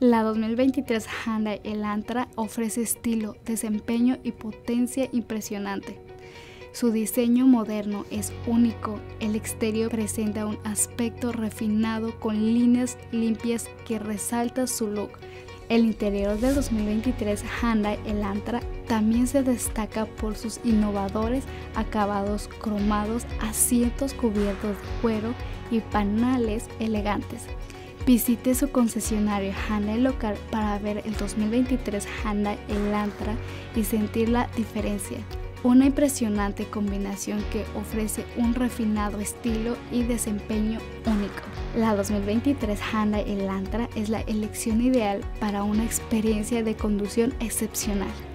La 2023 Hyundai Elantra ofrece estilo, desempeño y potencia impresionante. Su diseño moderno es único, el exterior presenta un aspecto refinado con líneas limpias que resalta su look. El interior del 2023 Hyundai Elantra también se destaca por sus innovadores acabados cromados, asientos cubiertos de cuero y paneles elegantes. Visite su concesionario Hyundai local para ver el 2023 Hyundai Elantra y sentir la diferencia. Una impresionante combinación que ofrece un refinado estilo y desempeño único. La 2023 Hyundai Elantra es la elección ideal para una experiencia de conducción excepcional.